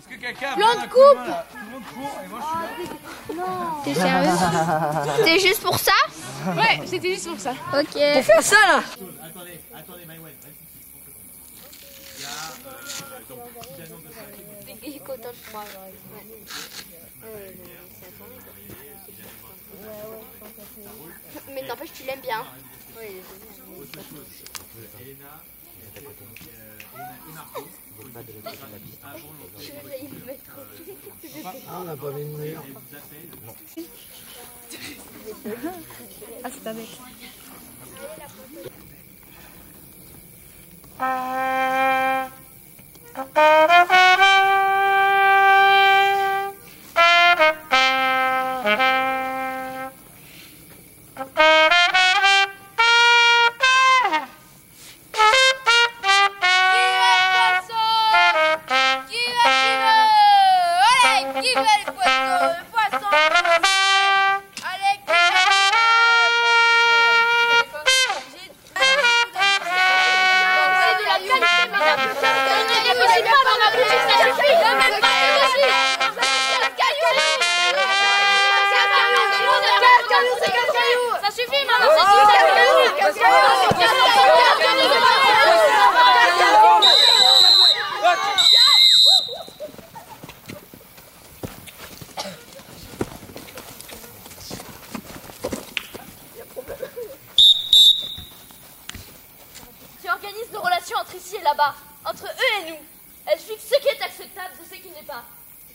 Est-ce que quelqu'un Plan de coupe. Tout le monde court et moi je suis là. Non. T'es sérieux? C'était juste pour ça? Ouais, c'était juste pour ça. Ok. Pour faire ça là. Attendez, Maïwen. Il y a donc si j'annonce de ça. Il est content de moi. Mais n'empêche, tu l'aimes bien. Oui, on n'a pas mis de mur. Ah, c'est un mec. Qui organise nos relations entre ici et là-bas, entre eux et nous. Elle fixe ce qui est acceptable de ce qui ne l'est pas.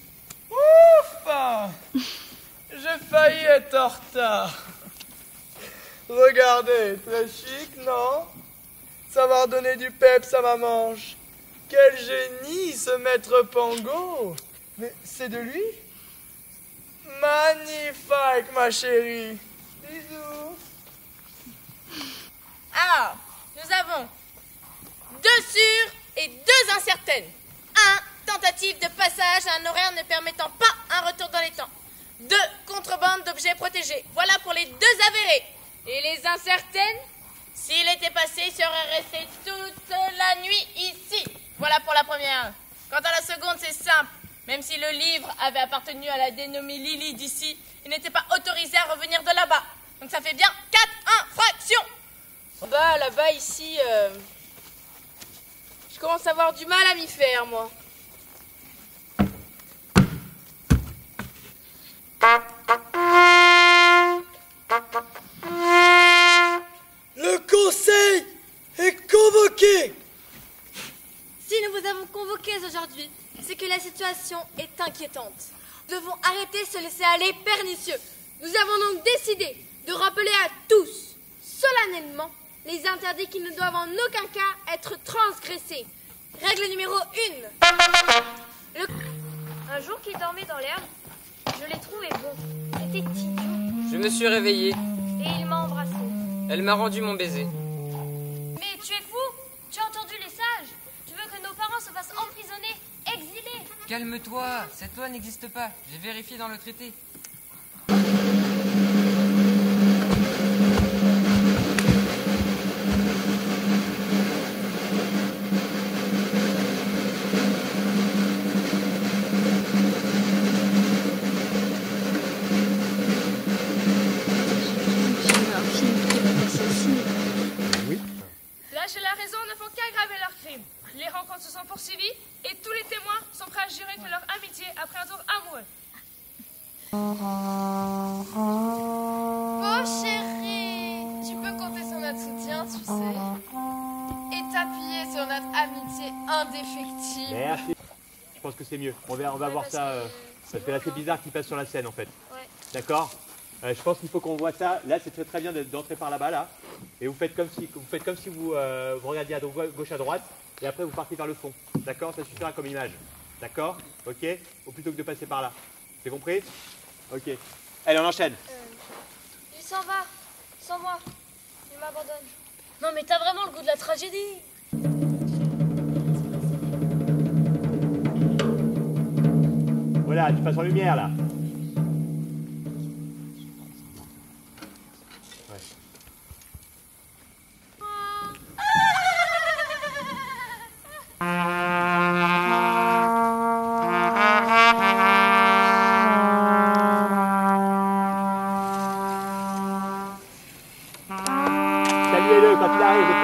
Ouf! J'ai failli être en retard. Regardez, très chic, non? Ça va redonner du peps à ma manche. Quel génie, ce maître Pango! Mais c'est de lui? Magnifique, ma chérie. Bisous. Alors, nous avons 2 sûres et 2 incertaines. 1. Tentative de passage à un horaire ne permettant pas un retour dans les temps. 2. Contrebande d'objets protégés. Voilà pour les 2 avérés. Et les incertaines? S'il était passé, il serait resté toute la nuit ici. Voilà pour la première. Quant à la seconde, c'est simple. Même si le livre avait appartenu à la dénommée Lily d'ici, il n'était pas autorisé à revenir de là-bas. Donc ça fait bien 4 infractions. Bah, là-bas, ici, je commence à avoir du mal à m'y faire, moi. Le conseil est convoqué. Si nous vous avons convoqués aujourd'hui, c'est que la situation est inquiétante. Nous devons arrêter ce laisser-aller pernicieux. Nous avons donc décidé de rappeler à tous, solennellement, les interdits qui ne doivent en aucun cas être transgressés. Règle numéro 1. Un jour qu'il dormait dans l'herbe, je l'ai trouvé beau. C'était idiot. Je me suis réveillé. Et il m'a embrassé. Elle m'a rendu mon baiser. Mais tu es fou? Tu as entendu les sages? Tu veux que nos parents se fassent emprisonner, exilés? Calme-toi, cette loi n'existe pas. J'ai vérifié dans le traité. L'âge et la raison ne font qu'aggraver leurs crimes. Les rencontres se sont poursuivies et tous les témoins sont prêts à jurer que leur amitié après un tour amoureux. Oh chérie, tu peux compter sur notre soutien, tu sais. Et t'appuyer sur notre amitié indéfectible. Merci. Je pense que c'est mieux. On va voir ça. Parce que là, c'est bizarre qu'il passe sur la scène, en fait. Ouais. D'accord. Je pense qu'il faut qu'on voit ça. Là, c'est très bien d'entrer par là-bas, là. Et vous faites comme si vous regardiez à gauche, à droite. Et après, vous partez vers le fond. D'accord. Ça suffira comme image. D'accord. Ok. Ou plutôt que de passer par là. C'est compris? Ok. Allez, on enchaîne. Il s'en va, sans moi. Il m'abandonne. Non mais t'as vraiment le goût de la tragédie. Voilà, tu passes en lumière, là. Ouais.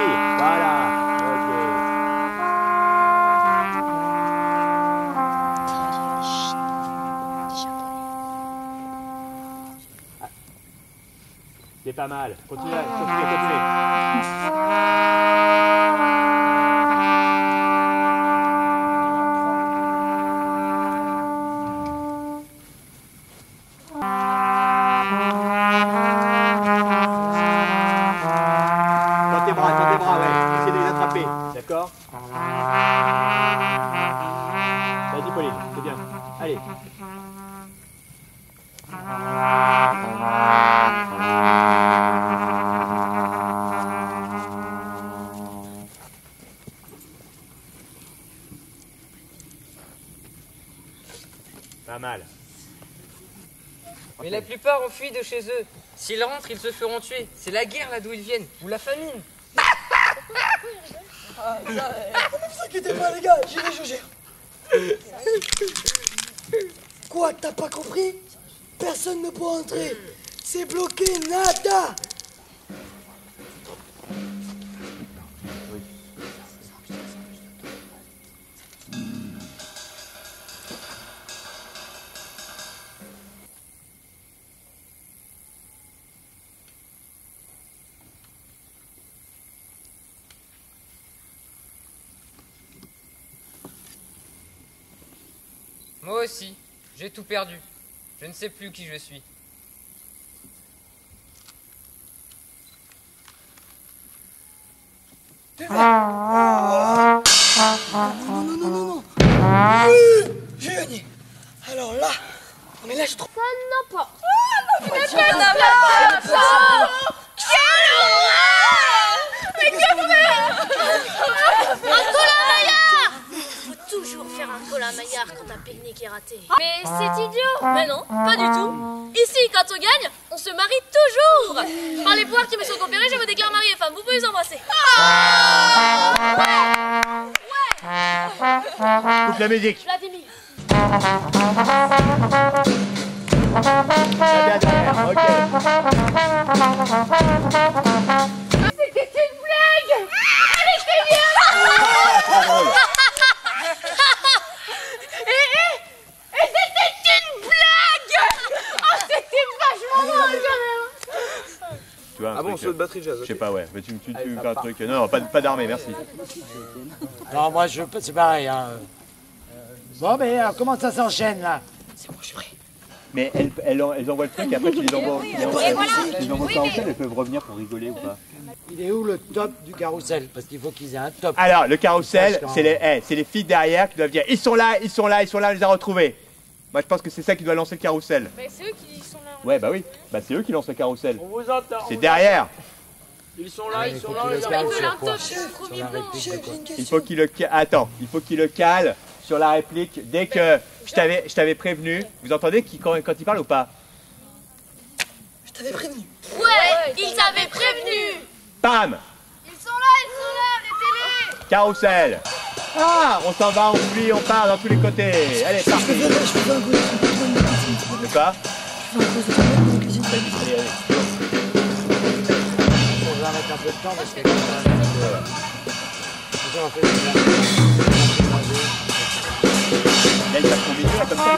Voilà. Ok. C'est pas mal. Continuez, continuez. Tends tes bras, ouais. Essayez de les attraper. D'accord? Vas-y, Pauline, c'est bien. Allez. Pas mal. Mais la plupart ont fui de chez eux. S'ils rentrent, ils se feront tuer. C'est la guerre là d'où ils viennent, ou la famine. Ne vous inquiétez pas, les gars, je gère. Quoi, t'as pas compris? Personne ne peut entrer. C'est bloqué, nada. Moi aussi, j'ai tout perdu. Je ne sais plus qui je suis. Non. Oui, j'ai gagné. Alors là, mais là je trouve. Ça n'importe. Toujours faire un Colin Maillard quand un pique-nique est raté. Mais c'est idiot. Mais non, pas du tout. Ici, quand on gagne, on se marie toujours. Par les pouvoirs qui me sont conférés, je me déclare mariée et femme. Vous pouvez les embrasser. Coupe la musique. Vladimir. Bien derrière, ok. C'était une blague. Elle était bien. Et c'était une blague. Oh, c'était vachement drôle quand même. Tu vois, Ah bon, saut de batterie jazz. Je sais pas, ouais. Mais tu fais un truc. Non, pas d'armée, merci. Non, moi, c'est pareil. Hein. Bon, mais comment ça s'enchaîne, là? C'est bon, je suis prêt. Mais elles envoient le truc et après tu les envoies. Les envoies pas en chaîne, elles peuvent revenir pour rigoler ou pas. Il est où le top du carrousel? Parce qu'il faut qu'ils aient un top. Alors, le carrousel, c'est les filles derrière qui doivent dire ils sont là, on les a retrouvés. Moi, je pense que c'est ça qui doit lancer le carrousel. Mais c'est eux qui sont là. Ouais, bah oui. Bah, c'est eux qui lancent le carrousel. On vous entend. C'est derrière. Ils sont là, ils sont là. Il faut qu'il le attends, il faut qu'il le cale sur la réplique dès que je t'avais prévenu. Vous entendez quand il parle ou pas? Je t'avais prévenu. Ouais, ils t'avaient prévenu. Bam! Ils sont là, mettez-les. Carrousel. Ah, on s'en va, on fuit, on part dans tous les côtés. Allez, parti. Je fais un coup De quoi? de Allez. On va mettre un peu de temps parce que... Là, il va combiner là, comme ça.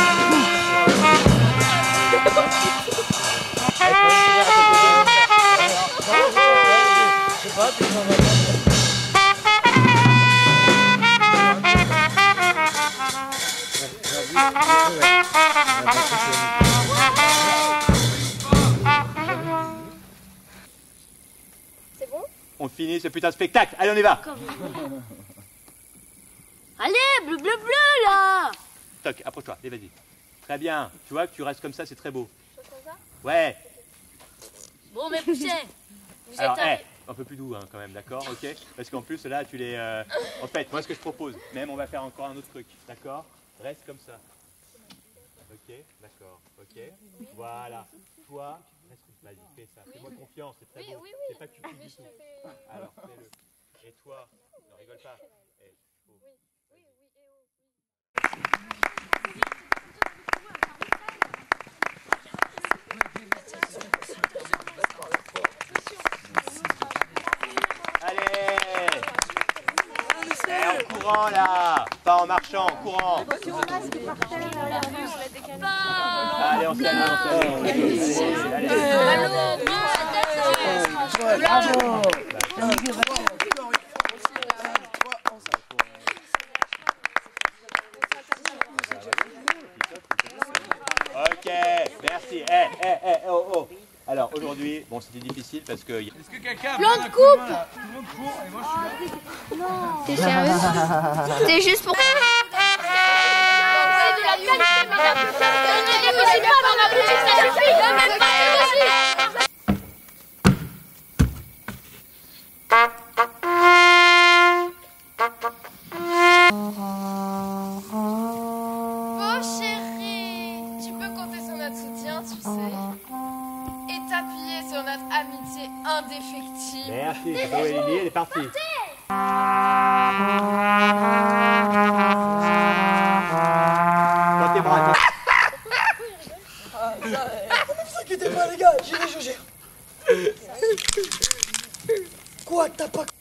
Je sais pas, tu s'en vas. C'est bon? On finit ce putain de spectacle. Allez, on y va. Allez, bleu, bleu, bleu, là. Toc, approche-toi. Allez, vas-y. Très bien. Tu vois que tu restes comme ça, c'est très beau. Je fais comme ça? Ouais. Bon, mais poussez. Vous êtes Alors, un... un peu plus doux hein, quand même, d'accord? Ok. Parce qu'en plus, là, tu les... En fait, moi, ce que je propose, même, on va faire encore un autre truc, d'accord? Reste comme ça. Ok, d'accord. Ok. Voilà. Toi, reste... Vas-y, fais ça. Fais-moi confiance, c'est très beau. C'est pas que tu plies du tout. Alors, fais-le. Et toi, ne rigole pas. Eh, faut- Allez, courant là, pas en marchant, en courant. Allez, on se calme, Bravo. Ok, merci. Oh. Alors aujourd'hui, bon c'était difficile parce que... Est-ce que quelqu'un Plan de coupe. Tout le monde court et moi je suis là. T'es sérieux? C'est juste pour... C'est de la qualité, madame. Ne négociez pas dans ma boutique, ça suffit. Même pas négocier. Oh chérie, tu peux compter sur notre soutien, tu sais. Et t'appuyer sur notre amitié indéfectible. Merci, Chloé et Lily, elle est partie. Dans tes bras. Ne vous inquiétez pas les gars, j'y vais, je gère. Quoi, t'as pas...